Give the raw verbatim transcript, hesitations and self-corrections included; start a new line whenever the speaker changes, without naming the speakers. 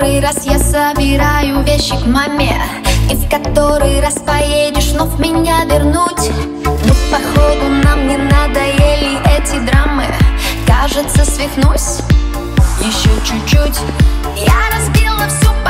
который раз я собираю вещи к маме, и в который раз поедешь вновь меня вернуть. Ну, походу, нам не надоели эти драмы. Кажется, свихнусь еще чуть-чуть. Я разбила всю